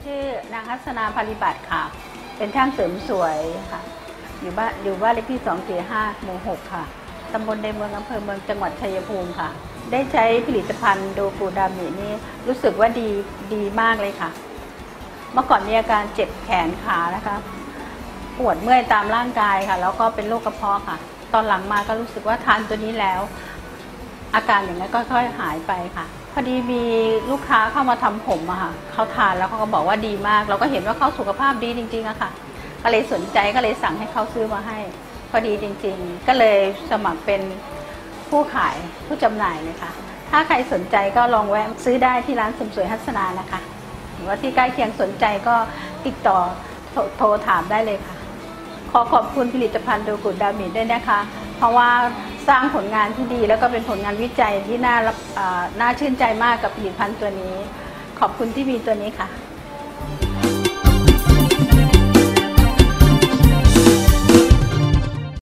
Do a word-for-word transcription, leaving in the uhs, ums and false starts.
ชื่อนางทัศนาภาริบัติค่ะเป็นช่างเสริมสวยค่ะอยู่บ้านอยู่บ้านเลขที่สองสี่ห้าหมู่หกค่ะตำบลในเมืองอำเภอเมืองจังหวัดชัยภูมิค่ะได้ใช้ผลิตภัณฑ์โดกูดามินี่รู้สึกว่าดีดีมากเลยค่ะเมื่อก่อนมีอาการเจ็บแขนขานะคะปวดเมื่อยตามร่างกายค่ะแล้วก็เป็นโรคกระเพาะค่ะตอนหลังมาก็รู้สึกว่าทานตัวนี้แล้วอาการอย่างนั้นก็ค่อยหายไปค่ะพอดีมีลูกค้าเข้ามาทำผมอะค่ะเขาทานแล้วเขาก็บอกว่าดีมากเราก็เห็นว่าเขาสุขภาพดีจริงๆอะค่ะก็เลยสนใจก็เลยสั่งให้เขาซื้อมาให้พอดีจริงๆก็เลยสมัครเป็นผู้ขายผู้จำหน่ายเลยค่ะถ้าใครสนใจก็ลองแวะซื้อได้ที่ร้านเสริมสวยทัศนานะคะหรือว่าที่ใกล้เคียงสนใจก็ติดต่อโทรถามได้เลยค่ะขอขอบคุณผลิตภัณฑ์โดกูดามิด้วยนะคะเพราะว่าสร้างผลงานที่ดีแล้วก็เป็นผลงานวิจัยที่น่าน่าชื่นใจมากกับผลิตภัณฑ์ตัวนี้ขอบคุณที่มีตัวนี้ค่ะ